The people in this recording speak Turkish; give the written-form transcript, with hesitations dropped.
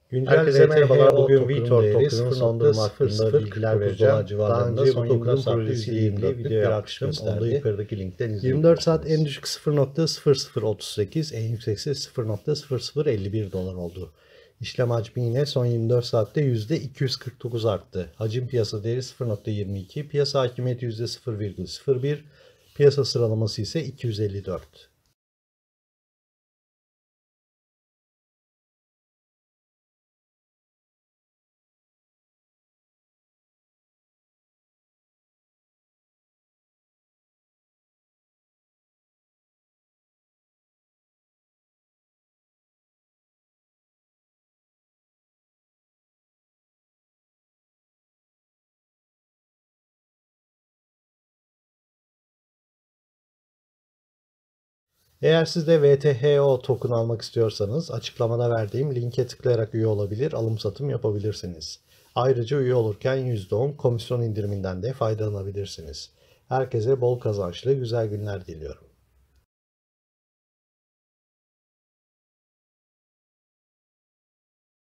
Güncel Herkese merhabalar. Bugün VTOR VTOR değeri token'ın son durum hakkında 0.00 bilgiler 9 vereceğim. dolar civarlarında Daha önce son bu 24 token'ın saatte projesiyle ilgili %24'lük video bir yapmıştım. artış Onu da gösterdi. yukarıdaki linkten 24 saat en izleyebilirsiniz. düşük 0.0038, en yükseksi 0.0051 dolar oldu. İşlem hacmi yine son 24 saatte %249 arttı. Hacim piyasa değeri 0.22, piyasa hakimiyeti %0,01, piyasa sıralaması ise 254. Eğer siz de VTHO token almak istiyorsanız açıklamada verdiğim linke tıklayarak üye olabilir, alım satım yapabilirsiniz. Ayrıca üye olurken %10 komisyon indiriminden de faydalanabilirsiniz. Herkese bol kazançlı güzel günler diliyorum.